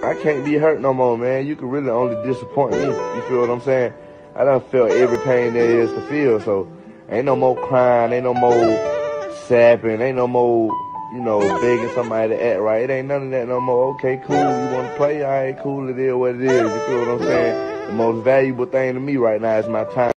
I can't be hurt no more, man. You can really only disappoint me. You feel what I'm saying? I done felt every pain there is to feel, so ain't no more crying, ain't no more sapping, ain't no more, begging somebody to act right. It ain't none of that no more. Okay, cool, you want to play? All right, cool, it is what it is. You feel what I'm saying? The most valuable thing to me right now is my time.